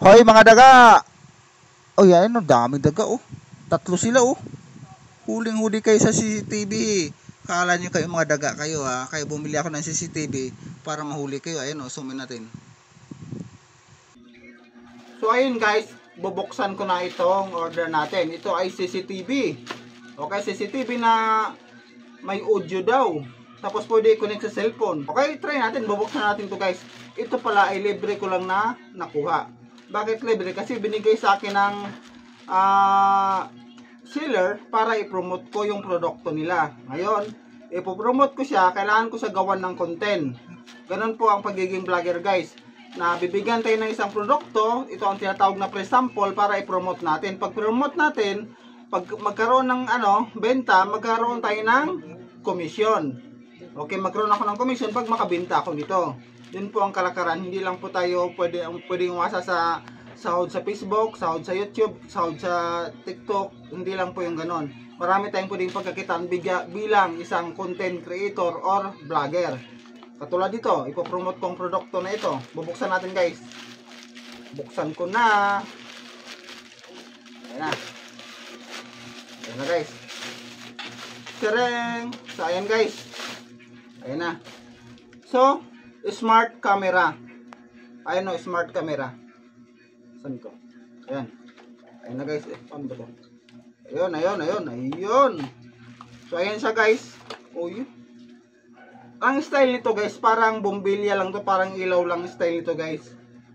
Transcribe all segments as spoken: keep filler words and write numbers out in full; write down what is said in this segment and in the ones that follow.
Hoy mga daga! Oh yan, ang daming daga oh. Tatlo sila oh. Huling-huli kayo sa C C T V. Kala nyo kayo mga daga kayo ha. Kaya bumili ako ng C C T V para mahuli kayo. Ayun oh, zoomin natin. So ayun guys, bubuksan ko na itong order natin. Ito ay C C T V. Okay, C C T V na may audio daw. Tapos pwede i-connect sa cellphone. Okay, try natin. Bubuksan natin to guys. Ito pala ay libre ko lang na nakuha. Bakit libre? Kasi binigay sa akin ng uh, seller para i-promote ko yung produkto nila. Ngayon, ipopromote ko siya. Kailangan ko sa gawan ng content. Ganun po ang pagiging vlogger guys. Na bibigyan tayo ng isang produkto. Ito ang tinatawag na pre-sample para i-promote natin. Pag promote natin, pag magkaroon ng ano, benta, magkaroon tayo ng komisyon. Okay, magkaroon ako ng commission pag makabenta ako nito. Yun po ang kalakaran. Hindi lang po tayo pwede, pwede umasa sa sahod sa Facebook, sahod sa YouTube, sahod sa TikTok. Hindi lang po yung ganon. Marami tayong pwedeng pagkakitaan bilang isang content creator or vlogger. Katulad dito, ipopromote ko ang produkto na ito. Bubuksan natin guys. Buksan ko na. Ayan na. Ayan na guys. Tereng! So ayan guys. Ayan na. So, smart camera. Ayan o, smart camera. Saan ko? Ayan. Ayan na guys. Eh, paano ba ito? Ayun, ayun, ayun. Ayun. So, ayan siya guys. O, yun. Ang style nito guys, parang bumbilya lang to. Parang ilaw lang style nito guys.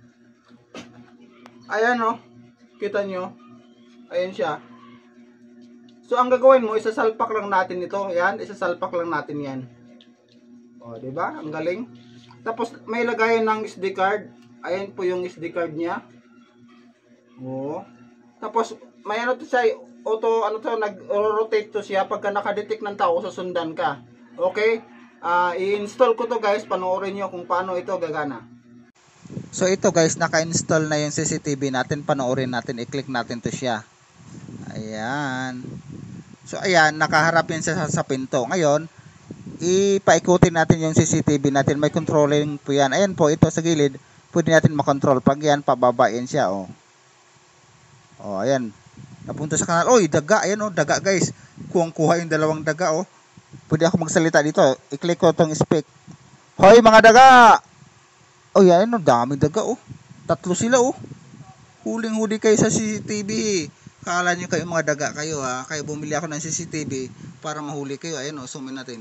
Ayan o. Kita nyo. Ayan siya. So, ang gagawin mo, isasalpak lang natin ito. Ayan, isasalpak lang natin yan. O, diba? Ang galing. Tapos, may lagayan ng S D card. Ayan po yung S D card niya. O. Tapos, may ano to siya, auto, ano to, nag-rotate to siya. Pagka nakadetect ng tao, susundan ka. Okay? Uh, i-install ko to guys. Panoorin nyo kung paano ito gagana. So, ito guys, naka-install na yung C C T V natin. Panoorin natin. I-click natin to siya. Ayan. So, ayan. Nakaharap yan sa, sa pinto. Ngayon, ipaikutin natin yung C C T V natin. May controlling po yan. Ayan po, ito sa gilid. Pwede natin makontrol. Pag yan, pababain siya. O, o ayan. Napunta sa kanal. Oy, daga. Ayan o, daga guys. Kuwang-kuha yung dalawang daga o. Pwede ako magsalita dito. I-click ko itong speak. Hoy mga daga! O yan, o, daming daga o. Tatlo sila o. Huling-huli kayo sa C C T V. Kala nyo kayo mga daga kayo ha. Kaya bumili ako ng C C T V para mahuli kayo. Ayan o, zoomin natin.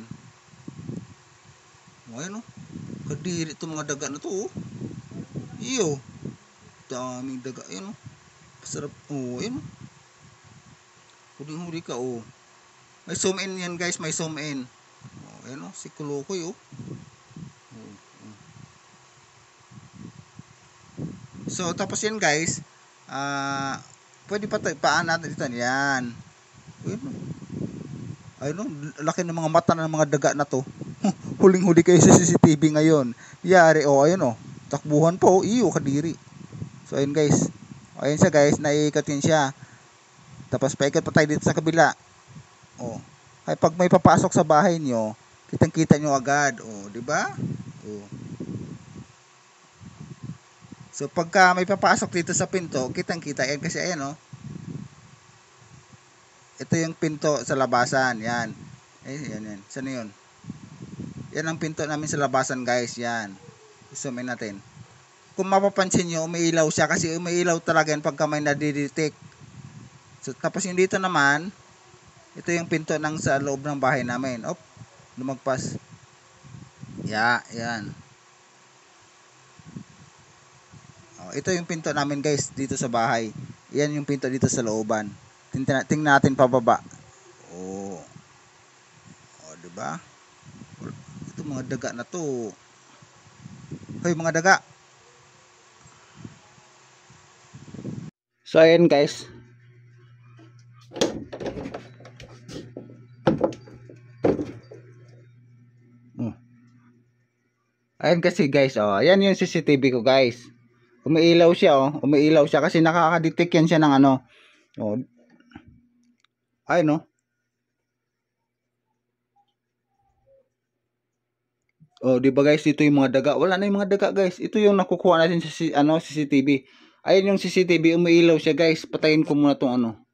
O, ayan o. Kadiri itong mga daga na to o. Iyo. Daming daga. Ayan o. Pasarap. O, ayan o. Huling-huli ka o. May zoom in yan guys. May zoom in. O, ayan o. Si Kulukoy o. O, o. So, tapos yan guys. Ah... Uh, pwede pa paan natin dito. Yan. Ayun. Ayun. Laki ng mga mata ng mga daga na to. Huling-huli kayo sa C C T V ngayon. Yari. O, oh, ayun o. Oh. Takbuhan po. Oh. Iyo, kadiri. So, ayun guys. Ayun siya guys. Naiikot yun siya. Tapos, paikot pa tayo dito sa kabila. O. Oh. Ay, pag may papasok sa bahay nyo, kitang-kita nyo agad. O, oh, diba? O. Oh. So, pagka may papasok dito sa pinto, kitang-kita yan kasi ayan o. Oh. Ito yung pinto sa labasan. Yan. Eh, yan, yan. Saan yun? Yan ang pinto namin sa labasan, guys. Yan. Zoom in natin. Kung mapapansin nyo, umiilaw siya kasi umiilaw talaga yan pagka may nadidetect. So, tapos yung dito naman, ito yung pinto ng sa loob ng bahay namin. Op, lumagpas. Ya, yan. Ito yung pinto namin guys dito sa bahay. Yan yung pinto dito sa looban. Tingnan natin pababa. Oh. Oh, di ba? Ito mga daga na to. Hoy mga daga. So ayan guys. Oh. Ayan kasi guys, oh. Ayan yung C C T V ko guys. Umiilaw siya oh, umiilaw siya kasi nakaka-detect yan siya ng ano. Oh. Ay no. Oh, di ba guys, ito yung mga daga. Wala na yung mga daga guys. Ito yung nakukuha natin sa ano C C T V. Ayun yung C C T V, umiilaw siya guys. Patayin ko muna tong ano.